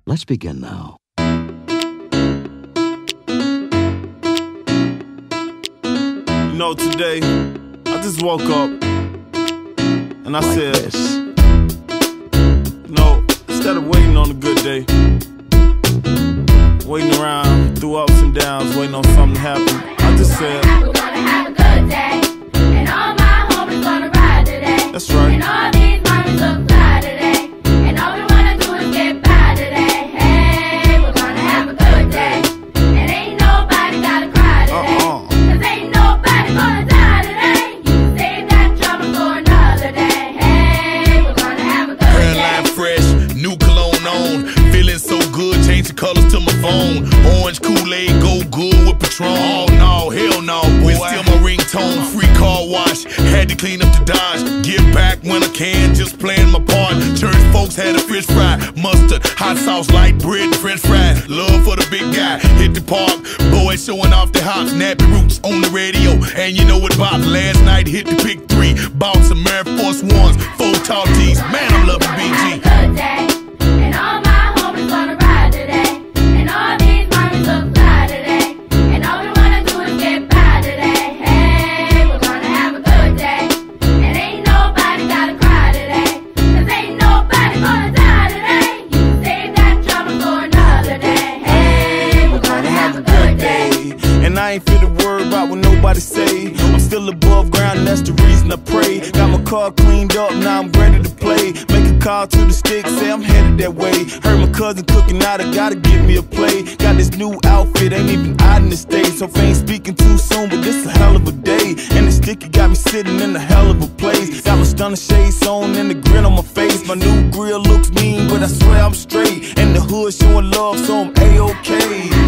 Let's begin now. You know, today, I just woke up and I said, you know, instead of waiting on a good day, waiting around through ups and downs, waiting on something to happen, I just said, we're gonna have a good day, and all my homies gonna ride today. That's right. And all these mommies look fly today, and all we wanna do is get by today. Hey, we're gonna have a good day, and ain't nobody gotta cry today, cause ain't nobody gonna die today. You can save that drama for another day. Hey, we're gonna have a good day. Hairline fresh, new cologne on, feeling so good, change the colors to my phone. Orange Kool-Aid, go good with Patron. Oh no, hell no, boy. Still my ringtone, free car wash, had to clean up the Dodge. Give back when I can, just playing my part. Church folks had a fish fry, mustard, hot sauce, light bread, french fries. Love for the big guy, hit the park, boys showing off their hops. Nappy Roots on the radio, and you know what Bob. Last night hit the pick 3, bought some Air Force Ones, 4 tall tees. Man, I'm loving BG. Good day, and all my homies gonna ride today, and all these mommies look fly today, and all we wanna do is get by today. Hey, we're gonna have a good day, and ain't nobody gotta cry today, cause ain't nobody gonna die today. You can save that drama for another day. Hey, we're gonna have a good day. And I ain't fit to worry about what nobody say. I'm still above ground and that's the reason I pray. Got my car cleaned up, now I'm ready to play. Make a call to the stick, say I'm headed that way. Heard my cousin cooking out, I gotta give me a play. Got this new outfit, ain't even out in the States. So if I ain't speaking too soon, but this a hell of a day. And the sticky got me sitting in a hell of a place. Got my stunner shades on and the grin on my face. My new grill looks mean, but I swear I'm straight. And the hood showing love, so I'm A-OK.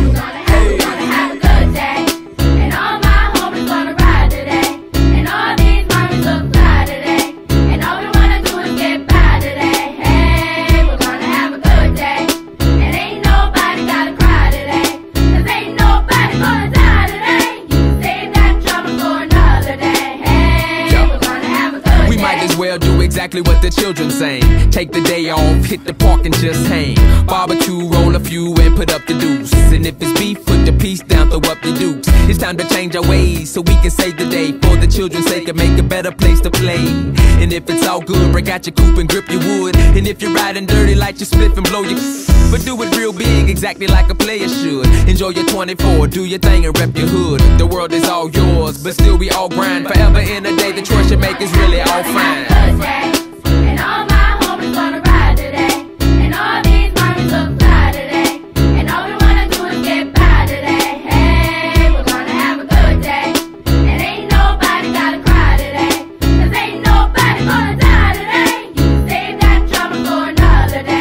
We're gonna have a good day, and all my homies gonna ride today, and all these mommies look fly today, and all we wanna do is get by today. Hey, we're gonna have a good day, and ain't nobody gotta cry today, cause ain't nobody gonna die today. You can save that drama for another day. Hey, we're gonna have a good day. We might as well do exactly what the children saying. Take the day off, hit the park and just hang. Barbecue, roll a few and put up the deuce. And if it's beef, put the piece down, throw up the dukes. It's time to change our ways so we can save the day. For the children's sake and make a better place to play. And if it's all good, break out your coupe and grip your wood. And if you're riding dirty, light your spliff and blow your but do it real big, exactly like a player should. Enjoy your 24, do your thing and rep your hood. The world is all yours, but still we all grind. Forever in a day, the choice you make is really all fine. Good day, and all my homies gonna ride today, and all these mommies look fly today, and all we wanna do is get by today. Hey, we're gonna have a good day, and ain't nobody gotta cry today, cause ain't nobody gonna die today. You can save that drama for another day.